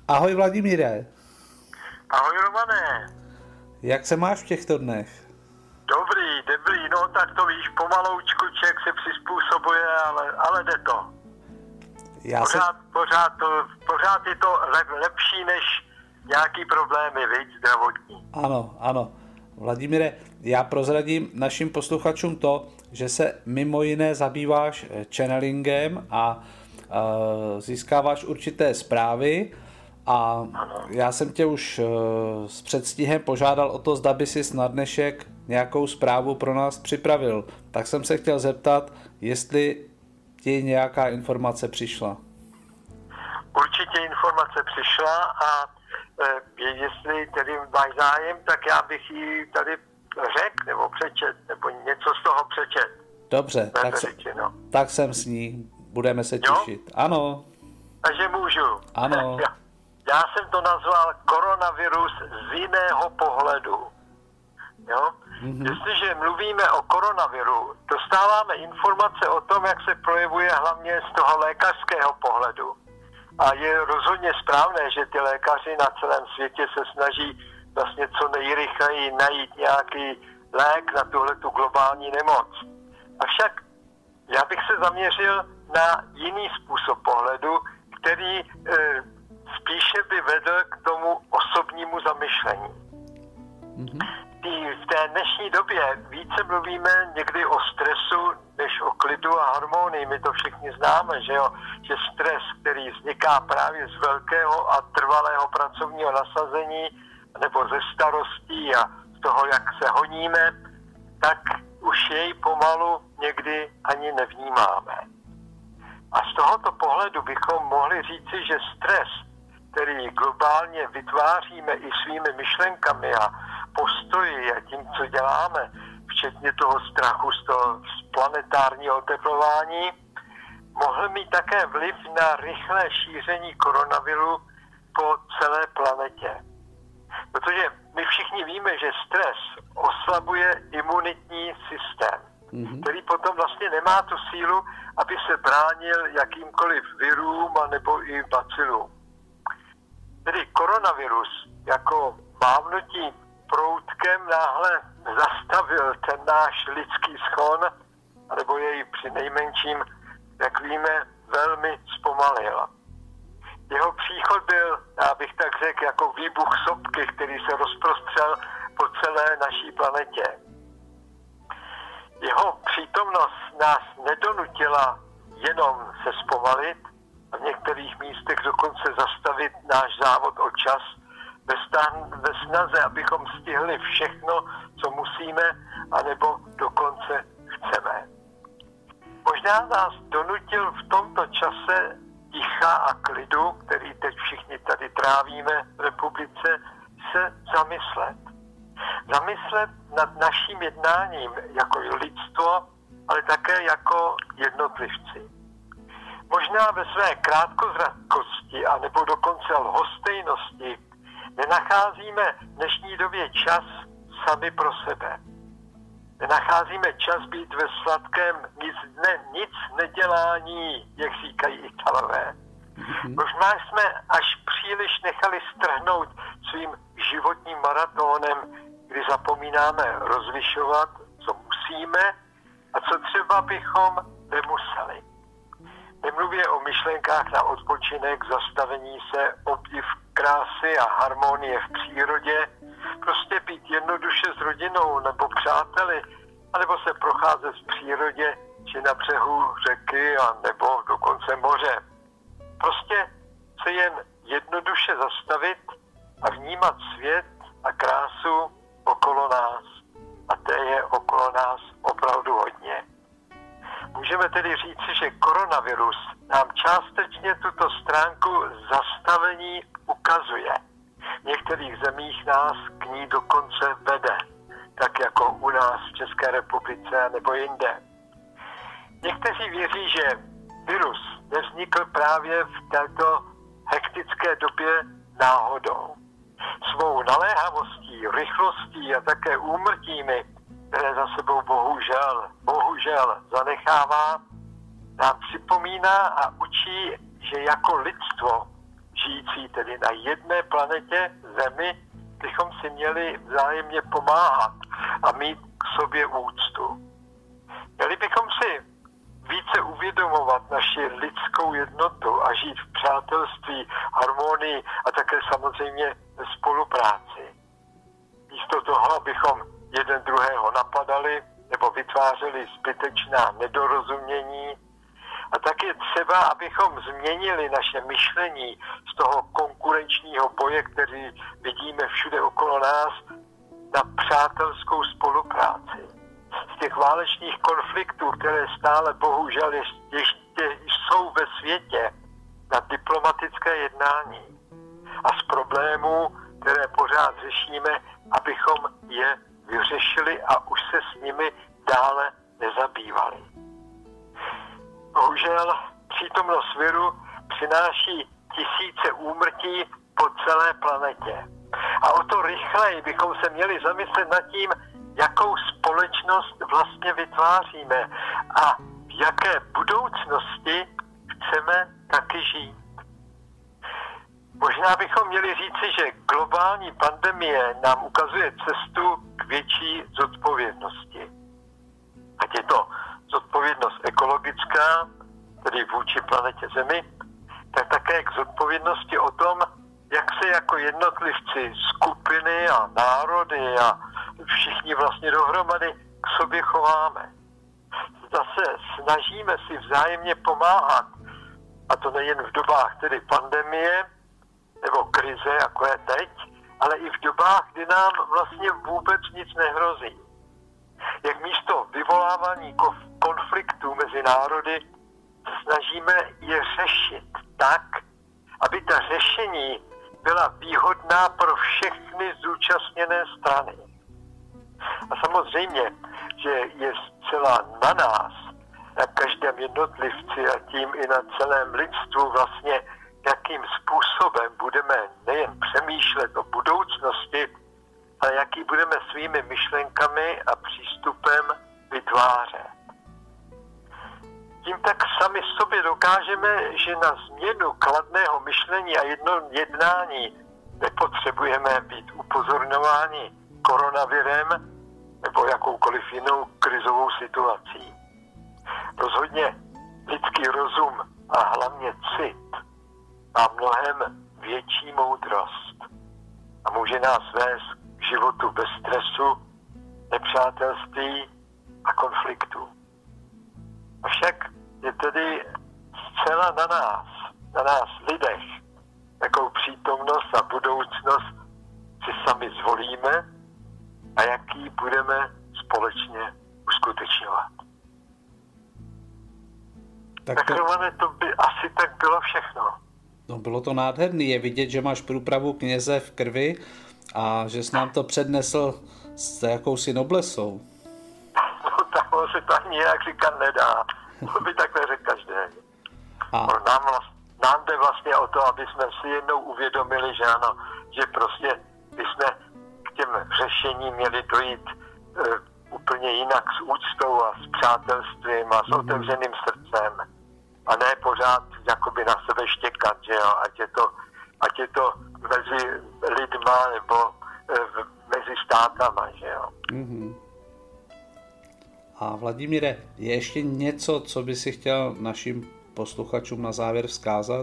Ahoj Vladimíre. Ahoj Romane. Jak se máš v těchto dnech? Dobrý, no tak to víš, pomaloučku člověk se přizpůsobuje, ale jde to. Pořád je to lepší než nějaký problémy, viď, zdravotní. Ano. Vladimíre, já prozradím našim posluchačům to, že se mimo jiné zabýváš channelingem a získáváš určité zprávy a já jsem tě už s předstihem požádal o to, zda by si na dnešek nějakou zprávu pro nás připravil. Tak jsem se chtěl zeptat, jestli ti nějaká informace přišla. Určitě informace přišla a jestli tedy máš zájem, tak já bych ji tady řekl nebo přečet, nebo něco z toho přečet. Dobře, tak jsem s ní. Budeme se těšit. Jo? Ano. Takže můžu. Ano. Já jsem to nazval koronavirus z jiného pohledu. Jo? Jestliže mluvíme o koronaviru, dostáváme informace o tom, jak se projevuje hlavně z toho lékařského pohledu. A je rozhodně správné, že ty lékaři na celém světě se snaží vlastně co nejrychleji najít nějaký lék na tuhletu globální nemoc. Avšak já bych se zaměřil na jiný způsob pohledu, který spíše by vedl k tomu osobnímu zamyšlení. V té dnešní době více mluvíme někdy o stresu než o klidu a harmonii. My to všichni známe, že jo? Že stres, který vzniká právě z velkého a trvalého pracovního nasazení nebo ze starostí a z toho, jak se honíme, tak už jej pomalu někdy ani nevnímáme. A z tohoto pohledu bychom mohli říci, že stres, který globálně vytváříme i svými myšlenkami a postoji a tím, co děláme, včetně toho strachu z planetárního oteplování, mohl mít také vliv na rychlé šíření koronaviru po celé planetě. Protože my všichni víme, že stres oslabuje imunitní systém, který potom vlastně nemá tu sílu, aby se bránil jakýmkoliv virům anebo i bacilům. Tedy koronavirus jako mávnutí proutkem náhle zastavil ten náš lidský schon, anebo jej při nejmenším, jak víme, velmi zpomalil. Jeho příchod byl, já bych tak řekl, jako výbuch sopky, který se rozprostřel po celé naší planetě. Jeho přítomnost nás nedonutila jenom se zpomalit a v některých místech dokonce zastavit náš závod o čas ve snaze, abychom stihli všechno, co musíme, anebo dokonce chceme. Možná nás donutil v tomto čase ticha a klidu, který teď všichni tady trávíme v republice, se zamyslet. Zamyslet nad naším jednáním jako lidstvo, ale také jako jednotlivci. Možná ve své krátkozrakosti a nebo dokonce lhostejnosti nenacházíme v dnešní době čas sami pro sebe. Nenacházíme čas být ve sladkém nic nedělání, jak říkají Italové. Možná jsme až příliš nechali strhnout svým životním maratónem, kdy zapomínáme rozlišovat, co musíme a co třeba bychom nemuseli. Nemluvě o myšlenkách na odpočinek, zastavení se, obdiv krásy a harmonie v přírodě, prostě být jednoduše s rodinou nebo přáteli, anebo se procházet v přírodě či na břehu řeky a nebo dokonce moře. Prostě se jen jednoduše zastavit a vnímat svět a krásu okolo nás. A té je okolo nás opravdu hodně. Můžeme tedy říci, že koronavirus nám částečně tuto stránku zastavení ukazuje. V některých zemích nás k ní dokonce vede, tak jako u nás v České republice nebo jinde. Někteří věří, že virus nevznikl právě v této hektické době náhodou. Svou naléhavostí, rychlostí a také úmrtími, které za sebou bohužel zanechává, nám připomíná a učí, že jako lidstvo žijící tedy na jedné planetě Zemi, bychom si měli vzájemně pomáhat a mít k sobě úctu. Měli bychom si více uvědomovat naši lidskou jednotu a žít v přátelství, harmonii a také samozřejmě ve spolupráci. Místo toho, abychom jeden druhého napadali nebo vytvářeli zbytečná nedorozumění. A tak je třeba, abychom změnili naše myšlení z toho konkurenčního boje, který vidíme všude okolo nás, na přátelskou spolupráci. Z těch válečných konfliktů, které stále bohužel ještě jsou ve světě, na diplomatické jednání a z problémů, které pořád řešíme, abychom je vyřešili a už se s nimi dále nezabývali. Bohužel přítomnost viru přináší tisíce úmrtí po celé planetě. A o to rychleji bychom se měli zamyslet nad tím, jakou společnost vlastně vytváříme a v jaké budoucnosti chceme taky žít. Možná bychom měli říci, že globální pandemie nám ukazuje cestu k větší zodpovědnosti. Ať je to zodpovědnost ekologická, tedy vůči planetě Zemi, tak také k zodpovědnosti o tom, jak se jako jednotlivci, skupiny a národy a všichni vlastně dohromady k sobě chováme. Zase snažíme si vzájemně pomáhat, a to nejen v dobách tedy pandemie nebo krize, jako je teď, ale i v dobách, kdy nám vlastně vůbec nic nehrozí. Jak místo vyvolávání konfliktů mezi národy snažíme je řešit tak, aby ta řešení byla výhodná pro všechny zúčastněné strany. A samozřejmě, že je zcela na nás, na každém jednotlivci a tím i na celém lidstvu vlastně, jakým způsobem budeme nejen přemýšlet o budoucnosti, ale jaký budeme svými myšlenkami a přístupem vytvářet. Tím tak sami sobě dokážeme, že na změnu kladného myšlení a jednání nepotřebujeme být upozorňováni koronavirem nebo jakoukoliv jinou krizovou situací. Rozhodně lidský rozum a hlavně cit má mnohem větší moudrost a může nás vést k životu bez stresu, nepřátelství a konfliktu. Avšak je tedy zcela na nás lidech, jakou přítomnost a budoucnost si sami zvolíme a jaký budeme společně uskutečňovat. Tak Romane, to by asi tak bylo všechno. No, bylo to nádherný. Je vidět, že máš průpravu kněze v krvi a že jsi nám to přednesl s jakousi noblesou. No, tak se to ani nějak říkat nedá. To by takhle řekl každý. Nám jde vlastně o to, aby jsme si jednou uvědomili, že ano, že prostě bychom k těm řešením měli dojít úplně jinak s úctou a s přátelstvím a s otevřeným srdcem. A ne pořád jakoby na sebe štěkat, že jo, ať je to mezi lidma nebo mezi státama, že jo. Mm-hmm. A Vladimíre, je ještě něco, co by si chtěl našim posluchačům na závěr vzkázat?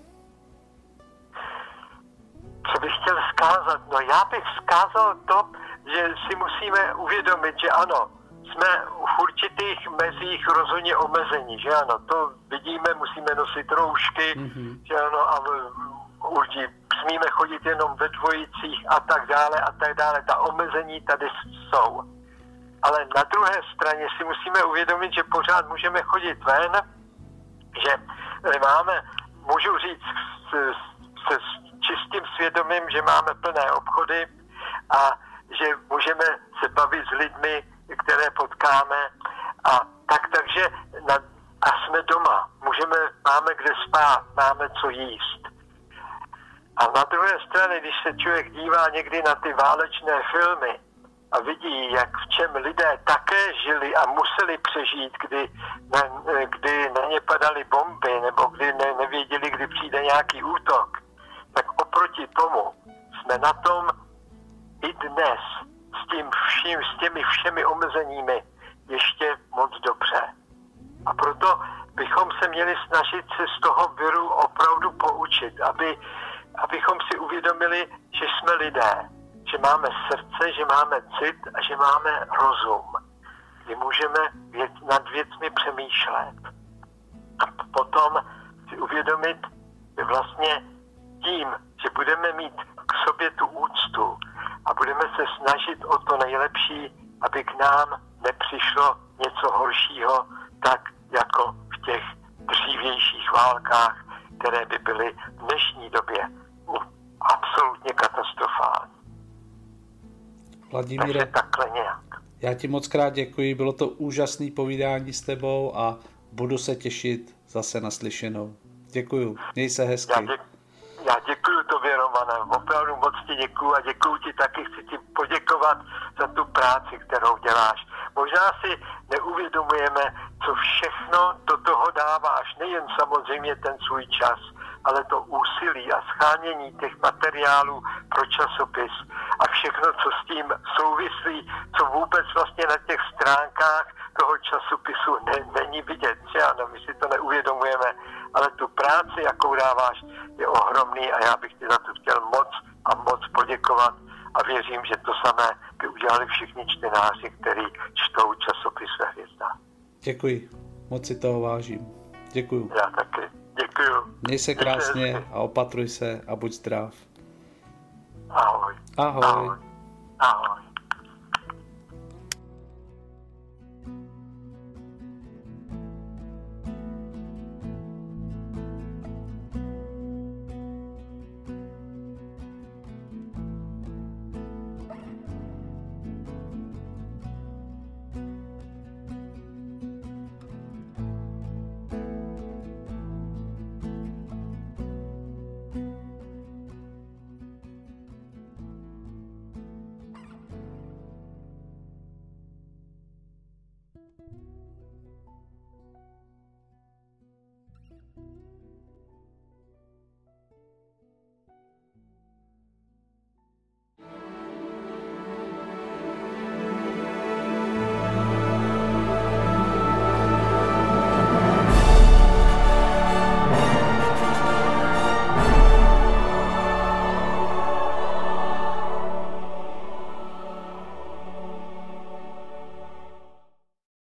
Co bych chtěl vzkázat? No já bych vzkázal to, že si musíme uvědomit, že ano, jsme v určitých mezích rozhodně omezení, že ano, to vidíme, musíme nosit roušky, že ano, a smíme chodit jenom ve dvojicích a tak dále, ta omezení tady jsou. Ale na druhé straně si musíme uvědomit, že pořád můžeme chodit ven, že můžu říct se čistým svědomím, že máme plné obchody a že můžeme se bavit s lidmi, které potkáme takže jsme doma, máme kde spát, máme co jíst. A na druhé straně, když se člověk dívá někdy na ty válečné filmy a vidí, jak v čem lidé také žili a museli přežít, kdy na ně padaly bomby nebo kdy nevěděli, kdy přijde nějaký útok, oproti tomu jsme na tom i dnes s těmi všemi omezeními ještě moc dobře. A proto bychom se měli snažit se z toho viru opravdu poučit, abychom si uvědomili, že jsme lidé, že máme srdce, že máme cit a že máme rozum. Kdy můžeme nad věcmi přemýšlet. A potom si uvědomit, že vlastně tím, že budeme mít k sobě tu úctu a budeme se snažit o to nejlepší, aby k nám nepřišlo něco horšího, tak jako v těch dřívějších válkách, které by byly v dnešní době absolutně katastrofální. Vladimíre, takže takhle nějak. Já ti moc krát děkuji, bylo to úžasné povídání s tebou a budu se těšit zase na slyšenou. Děkuju, měj se hezky. Já děkuju tobě, Romane, opravdu moc ti děkuju a děkuju ti taky, chci ti poděkovat za tu práci, kterou děláš. Možná si neuvědomujeme, co všechno do toho dáváš, nejen samozřejmě ten svůj čas, ale to úsilí a schánění těch materiálů pro časopis a všechno, co s tím souvislí, co vůbec vlastně na těch stránkách toho časopisu není vidět. Ano, my si to neuvědomujeme, ale tu práci, jakou dáváš, je ohromný a já bych ti za to chtěl moc poděkovat a věřím, že to samé by udělali všichni čtenáři, kteří čtou časopis Ve hvězdách. Děkuji, moc si toho vážím. Děkuju. Já taky. Děkuju. Měj se krásně a opatruj se a buď zdrav. Ahoj. Ahoj. Ahoj. Ahoj. Thank you.